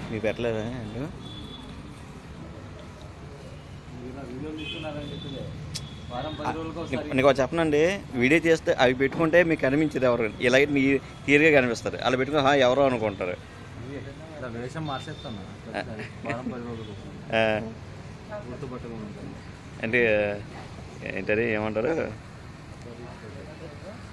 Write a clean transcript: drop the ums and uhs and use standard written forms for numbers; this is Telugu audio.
మీకు పెట్టలేదా నీకు చెప్పనండి, వీడియో చేస్తే అవి పెట్టుకుంటే మీకు కనిపించేది ఎవరు, ఇలా మీ క్లియర్గా కనిపిస్తారు. అలా పెట్టుకుని ఎవరో అనుకుంటారు. అంటే ఏంటది ఏమంటారు,